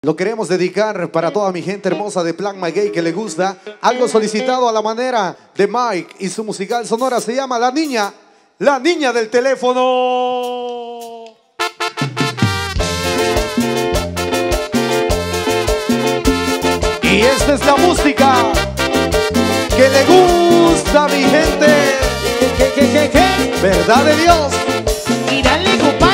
Lo queremos dedicar para toda mi gente hermosa de Plan Maguey que le gusta algo solicitado a la manera de Mike y su musical sonora se llama La Niña del Teléfono. Y esta es la música que le gusta a mi gente. ¿Qué? ¿Verdad de Dios? Y dale, compadre.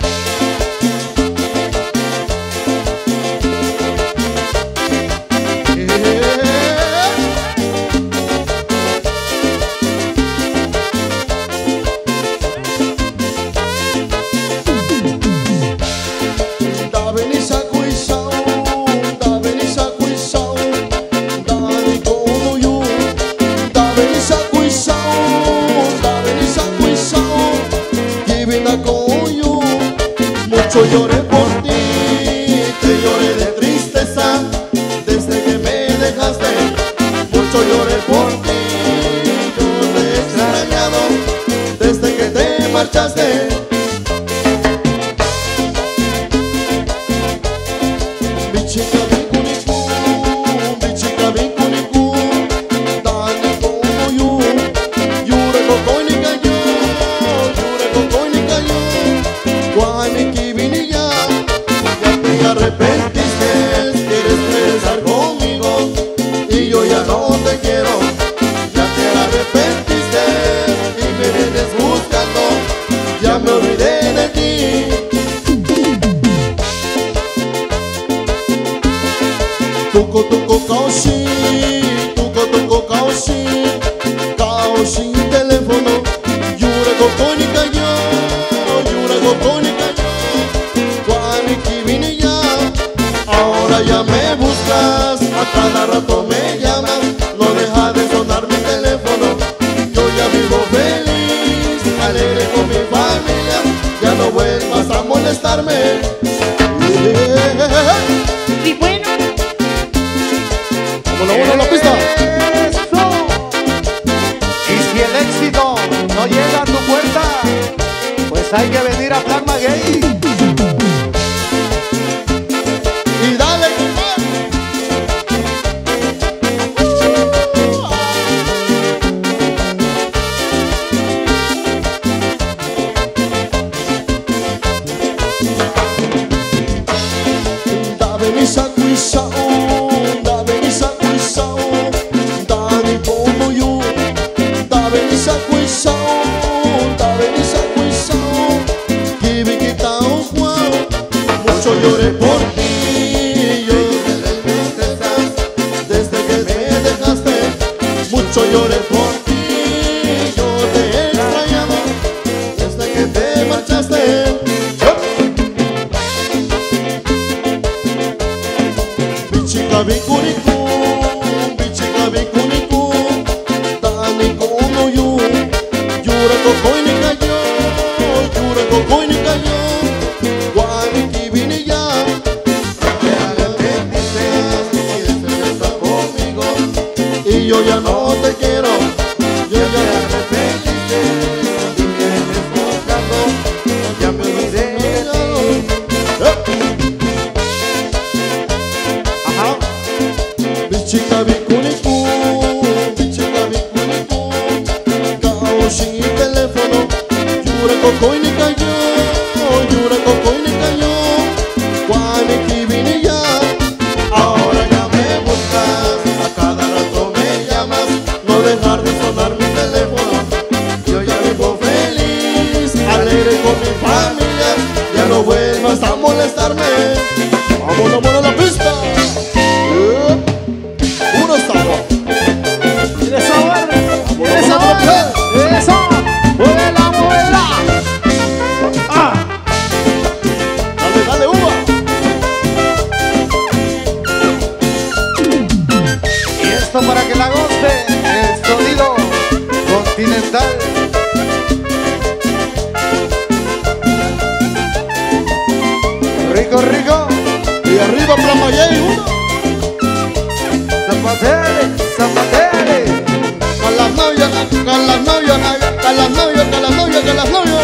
Mucho lloré por ti, te lloré de tristeza, desde que me dejaste. Mucho lloré por ti, yo te he extrañado, desde que te marchaste. Mi chica vincunicú, dale como yo, lloré coco ni cayó, lloré coco ni cayó. Guaniki vini ya te arrepentiste, quieres regresar conmigo y yo ya no te quiero. Ya te arrepentiste y me vienes buscando, ya me olvidé de ti. Tuco caushi, caushi teléfono, yura coconica yo, yura coconica yo. Guaniki vine ya, ahora ya me buscas, a cada rato me llamas, no deja de sonar mi teléfono. Yo ya vivo feliz, alegre con mi familia, ya no vuelvas a molestarme. Y bueno, como la bola en la pista. Y si el éxito no llega a tu puerta, pues hay que venir a Plan Maguey. Y dale, compadre. Dame mi sacuisao, dame mi sacuisao, dame como yo. Dame mi sacuisao, dame mi sacuisao, que me quitao guau. Mucho lloré por ti, yo desde que me dejaste. Mucho lloré por ti, yo te he extrañado, desde que te marchaste. Mi chica vincunicú, dale como yo, llora coco y ni cayó, llora coco y ni cayó. Guaniki vine ya, te arrepentiste, quieres regresar conmigo y yo ya no te quiero. Yo ya te arrepentiste y me vienes buscando, ya me olvidé de ti. Ajá. Mi chica vincunicú, caushi teléfono, llora coco y ni cayó, llora coco y ni cayó. Guaniki vine ya, ahora ya me buscas, a cada rato me llamas, no dejar de sonar mi teléfono. Yo ya vivo feliz, alegre con mi familia, ya no vuelvas a molestarme. Vámonos, vámonos a la pista. Puro sabor. ¿quieres saber? ¿Quieres saber? Eso, muévela, muévela. Ah. Dale, dale, uva. Y esto para que la goce, el sonido continental. Rico, rico. Y arriba Plan Maguey, uno. Zapatele, zapatele. Con las novias, con las novias, con las novias, con las novias, con las novias.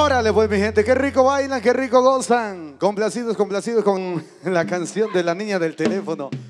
Órale pues mi gente, qué rico bailan, qué rico gozan. Complacidos, complacidos con la canción de la niña del teléfono.